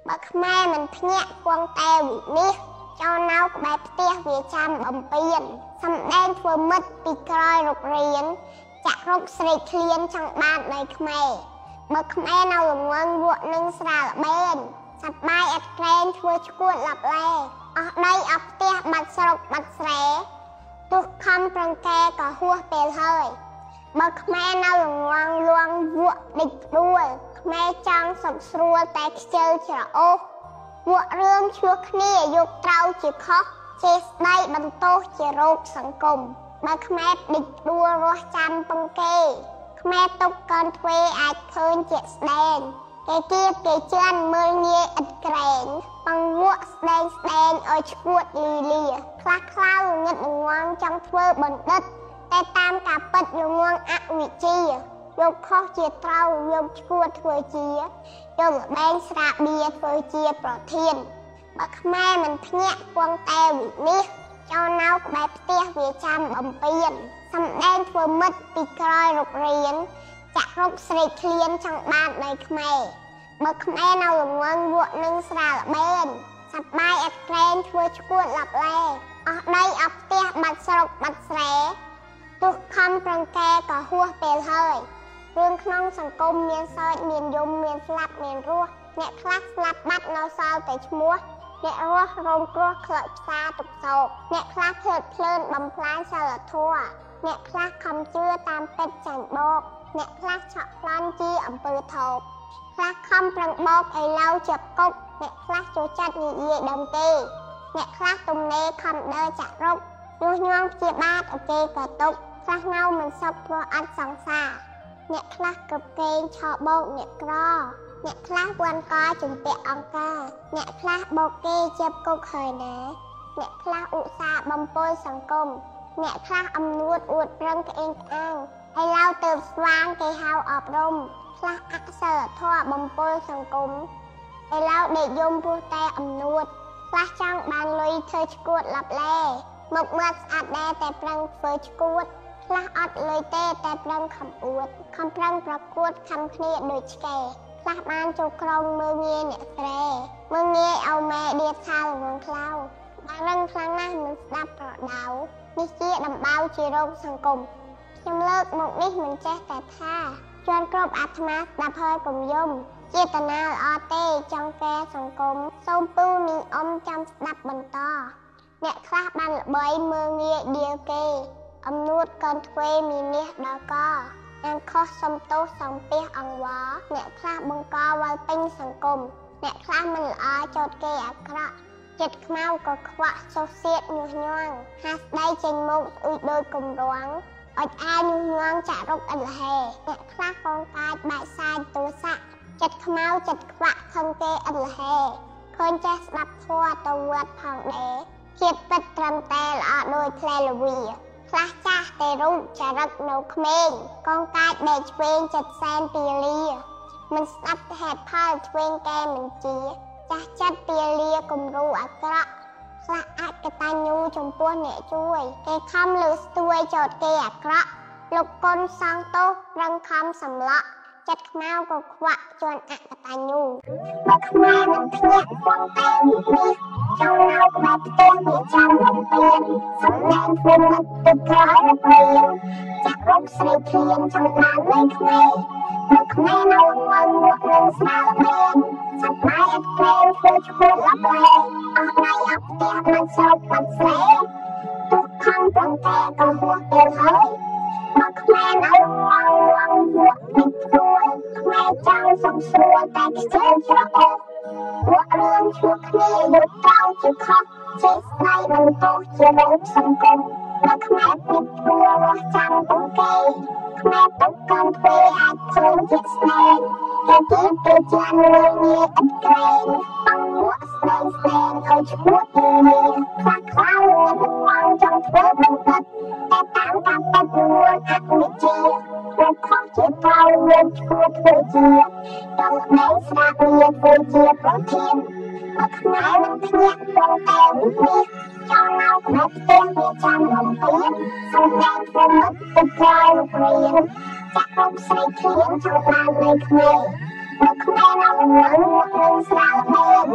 បើខ្មែរមិនភ្ញាក់គង់តែវិនិច្ឆ័យចូលនៅក្បែរផ្ទះវាចាំបំពេញសម្ដែងធ្វើមិត្តពីក្រោយរុករៀនចាក់រុកស្រេកឃ្លានចង់បានដីខ្មែរបើខ្មែរនៅល្ងងវក់នឹងស្រាលបែនសប្បាយអត់ក្រែងធ្វើឈួតឡាប់ឡែអស់ដីអស់ផ្ទះបាត់ស្រុកបាត់ស្រែទោះខំប្រឹងកែក៏ហួសពេលហើយបើខ្មែរនៅល្ងងលួងវក់ដេកដួលខ្មែរចង់សុខស្រួលតែខ្ជិលច្រអូសវក់រឿងឈ្លោះគ្នាយកត្រូវជាខុសចេស្ដីបន្ទោសជារោគសង្គមបើខ្មែរដេកដួលរស់ចាំពងគេខ្មែរទុកកូនទ្វេអាចឃើញជាក់ស្ដែងគេគៀបគេជឿនមើលងាយឥតក្រែងបង្វក់ស្ដែងឲ្យឈួតលីលាខ្លះខ្លៅងឹតងងចង់ធ្វើបណ្ឌិតតែតាមការពិតល្ងងអវិជ្ជាយកខុសជាត្រូវយកឈួតធ្វើជាយកល្បែងស្រាបៀធ្វើជាប្រធានបើខ្មែរមិនភ្ញាក់គង់តែវិនិច្ឆ័យចូលនៅក្បែរផ្ទះវាចាំបំពេញសម្ដែងធ្វើមិត្តពីក្រោយរុករៀនចាក់រុកស្រេកឃ្លានចង់បានដីខ្មែរបើខ្មែរនៅល្ងងវក់នឹងស្រាលបែនសប្បាយអត់ក្រែងធ្វើឈួតឡាប់ឡែអស់ដីអស់ផ្ទះបាត់ស្រុកបាត់ស្រែទោះខំប្រឹងកែក៏ហួសពេលហើយរឿងក្នុងសង្គមមានសើចមានយំមានស្លាប់មានរស់អ្នកខ្លះស្លាប់បាត់នៅសល់តែឈ្មោះអ្នករស់រងគ្រោះខ្លោចផ្សាទុកសោកអ្នកខ្លះភ្លើតភ្លើនបំផ្លាញសិលធម៌អ្នកខ្លះខំជឿតាមពេទ្យចាញ់បោកអ្នកខ្លះឆក់ប្លន់ជាអំពើថោកខ្លះខំប្រឹងបោកឲ្យឡៅជាប់គុកអ្នកខ្លះចូលចិត្តនិយាយដឹងទេអ្នកខ្លះទំនេរខំដើរចាក់រុកញុះញង់ព្យាបាទអូគេក៏ទុកខ្លះនៅមិនសុខព្រោះអត់សង្សារអ្នកខ្លះកឹបកេងឆោបោកអ្នកក្រអ្នកខ្លះវាន់កជំពាក់អង្គការអ្នកខ្លះបោកគេជាប់គុកហើយណាអ្នកខ្លះឧស្សាហ៍បំពុលសង្គមអ្នកខ្លះអំនួតអួតប្រឹងក្អេងក្អាងហើយឡៅទៅស្វាងគេហៅអប់រំខ្លះអសិលធម៌បំពុលសង្គមហើយឡៅដេកយំព្រោះតែអំនួតខ្លះចង់បានលុយធ្វើឈួតឡាប់ឡែមកមាត់ស្អាតដែរតែប្រឹងធ្វើឈួតខ្លះអត់លុយទេតែប្រឹងខំអួតខំប្រឹងប្រកួតខំគ្នាដូចឆ្កែខ្លះបានចូលក្រុមមើលងាយអ្នកស្រែមើលងាយឲ្យម៉ែដៀបថាល្ងងខ្លៅបារឹងខ្លាំងណាស់មិនស្ដាប់ប្រដៅនេះជាដំបៅជារោគសង្គមខ្ញុំលើកមកនេះមិនចេះតែថាជន់គ្រប់អាត្មាស្ដាប់ហើយកុំយំចេតនាល្អទេចង់កែសង្គមសូមពូនីអ៊ំចាំស្ដាប់បន្តអ្នកខ្លះបានល្បីមើលងាយដៀលគេអំនួតកូនទ្វេមាននេះដល់កអ្នកខុសសំទោសសំពះអង្វរអ្នកខ្លះបង្កវល់ពេញសង្គមអ្នកខ្លះមិនល្អចោតគេអាក្រក់ចិត្តខ្មៅក៏ខ្វាក់ចុះសៀតញុះញង់ហាស្ដីចេញមុខអ៊ុយដោយគំរាំងអត់អាយញុះញង់ចាក់រុកអិលហេអ្នកខ្លះកងកាយបែកសាយទោសៈចិត្តខ្មៅចិត្តខ្វាក់ខឹងគេអិលហេឃើញចេះស្ដាប់ធម៌ទៅវត្តផងដែរភាពពិតត្រឹមតែល្អដោយផ្លែល្វីខ្លះចាស់តែរូបចរិតនៅក្មេងកងកាយបែកឆ្វេងចិត្តសែនពាលាមិនស្ដាប់ហេតុផលឆ្វេងកែមិនជាចាស់ចិត្តពាលាគំរូអាក្រក់ខ្លះអកតញ្ញូចំពោះអ្នកជួយគេខំលើស្ទួយចោតគេអាក្រក់លោកគុណសងទោសរឹងខំសម្លក់ចិត្តខ្មៅក៏ខ្វាក់ជន់អកតញ្ញូបើខ្មែរមិនភ្ញាក់គង់តែវិនិច្ឆ័យចូលនៅក្បែរផ្ទះវាចាំបំពេញសម្ដែងធ្វើមិត្តពីក្រោយរុករៀនចាក់រុកស្រេកឃ្លានចង់បានដីខ្មែរបើខ្មែរនៅងងវក់នឹងស្នាលបែនសប្បាយអត់ក្រែងធ្វើឈួតឡាប់ឡែអស់ដីអស់ផ្ទះបាត់ស្រុកបាត់ស្រែទោះខំប្រឹងតែក៏ហួសពេលហើយមកខ្មែរនៅងងវក់ដេកដួលខ្មែរចង់សុខស្រួលតែខ្ជិលច្រអូសវក់រឿងឈ្លោះគ្នាយកត្រូវជាខុសចេស្ដីបន្ទោសជារោគសង្គមបើខ្មែរពិតព្រោះរស់ចាំពងគេខ្មែរទុកកូនទ្វេអាចឃើញជាស្ដែងគេគៀបគេជឿនមើលងាយឥតក្រែងបង្វក់ស្ដែងឲ្យឈ្មោះទីលាខ្លះខ្លៅអ្នកងងចង់ធ្វើបណ្ឌិតតែតាមការពិតល្ងងអវិជ្ជាយកខុសជាត្រូវយកឈួតធ្វើជាដល់ស្ដែងស្រាបៀធ្វើជាប្រធានបើខ្មែរមិនភ្ញាក់គង់តែវិនិច្ឆ័យចូលនៅក្បែរផ្ទះវាចាំបំពេញសម្ដែងធ្វើមិត្តពីក្រោយរុករៀនចាក់រុកស្រេកឃ្លានចង់បានដីខ្មែរបើខ្មែរនៅល្ងងវក់នឹងស្រាលបែន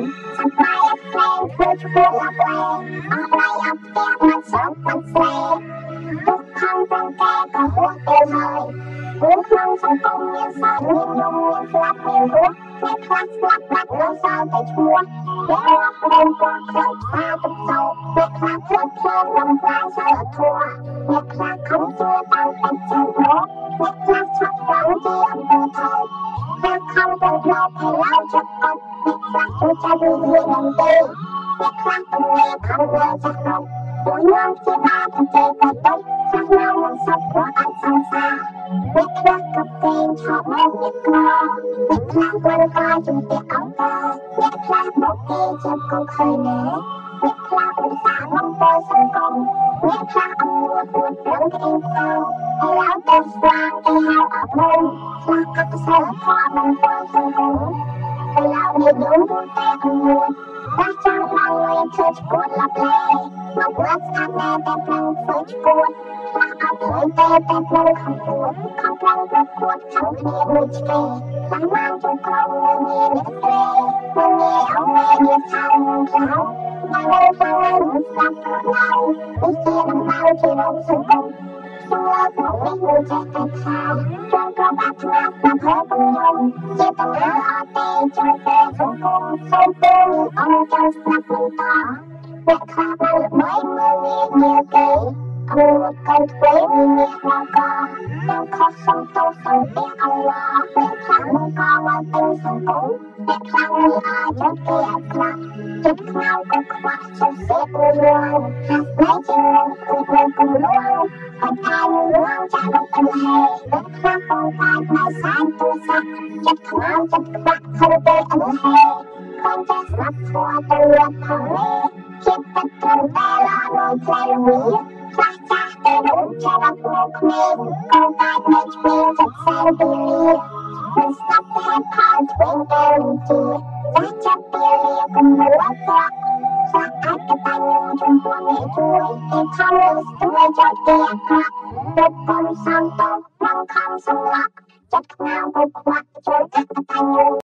សម្ដែងភ្លេងធ្វើឈ្មោះឡាប់ឡែអស់ដៃអស់ផ្ទះមិនស្រុកមិនស្លេទុកខំប្រឹងកែក៏ហួសទៅហើយរឿងក្នុងសង្គមមានសត្វមានយំមានស្លាប់មានរស់អ្នកខ្លះស្លាប់បាត់នៅសល់តែឈ្មោះអ្នករស់រងពណ៌ខ្លាំងស្អាតទឹកសោកអ្នកខ្លះភ្លេចភ្លើងរំលាយសិលធម៌អ្នកខ្លះខំជឿតាមតែចិនមកអ្នកខ្លះឆក់ខ្លាំងជាអំពើថោកអ្នកខំប្រឹងប្រែងឲ្យឡើងចិត្តកប់អ្នកខ្លះចូលចិត្តវិញ្ញាណនឹងទេអ្នកខ្លះទំនេរខំលើចាស់រំពួកញោមជាបាទៅចេទៅទុកចាស់ញោមមិនសុខព្រោះអាចសង្សារអ្នកខ្លះក៏ពេងឆក់មកអ្នកក្រអ្នកខ្លះមិនកាយជំទាស់អង្គអ្នកខ្លះមកគេជាកុំឃើញណែអ្នកខ្លះឧស្សាហ៍បំពេញសង្គមអ្នកខ្លះអំនួតពួតប្រឹងគេផ្ដោហើយឡើងទៅស្វាងគេហៅអត់មុំខ្លះកាត់សិលធម៌បំពេញសង្គមហើយឡើងនិយមតែអំនួតតែចាំបានលុយធ្វើឈ្មោះឡាប់ឡែមកវាត់ស្អាតណែតែប្រឹងធ្វើឈ្មោះខ្លះអត់លុយតែប្រឹងខំពួតខំប្រឹងប្រកួតខំគ្នាមួយឆ្វេងខ្លះបានចូលក្រុមនៅងារនេះត្រេនៅងារអងងារនេះខាងខ្លះហើយខាងនឹងស្ដាប់ប្រដៅនេះជាដំណើរជារងសង្គមសម្រាប់មកនេះមួយចេះតែថាចង់ប្របាត់ឆ្លាតតាមហេតុខ្ញុំចេតនាអត់ទេចង់តែសង្គមសូមទូលអង្គចង់ស្ដាប់បន្តអ្នកខ្លះបានល្បីមើលងារគេអនុវត្តកូនធ្វើវិញ្ញាណមកទាំងខុសសំទោសសំទះអល់ឡោះអ្នកខ្លះមកក៏មកទាំងសង្គមអ្នកខ្លះមិនអាចចត់គេអត់ខ្លះចិត្តខ្មៅក៏ខ្វះចិត្តសេពរួយរាល់ហាក់តែជាងគូគូគូលួងអត់តែលួងចាស់មកទៅហើយអ្នកខ្លះបងកាយផ្នែកសាយទូសាក់ចិត្តខ្មៅចិត្តខ្វះខំទៅអត់ហើយខ្លួនចេះស្ដាប់ធម៌ទៅលួងផងនេះចិត្តទឹកត្រឹមតែឡាដោយផ្លែលមីខ្លះចាស់ទៅដូចចាប់មកក្មេងកូនតែនៅឆ្វេងចិត្តសែនពីលីមិនស្ដាប់តែផលឆ្វេងទៅជាតែចាប់ពីលីកុំលួងចាក់ខ្លះអាចកតាញ់ចំពោះអ្នកជួយតែខំលើស្ទួយចោតគេអាក្រក់ទុកកុំសំតោខំសម្លាប់ចិត្តខ្មៅពុកខ្វាក់ចូលចិត្តកតាញ់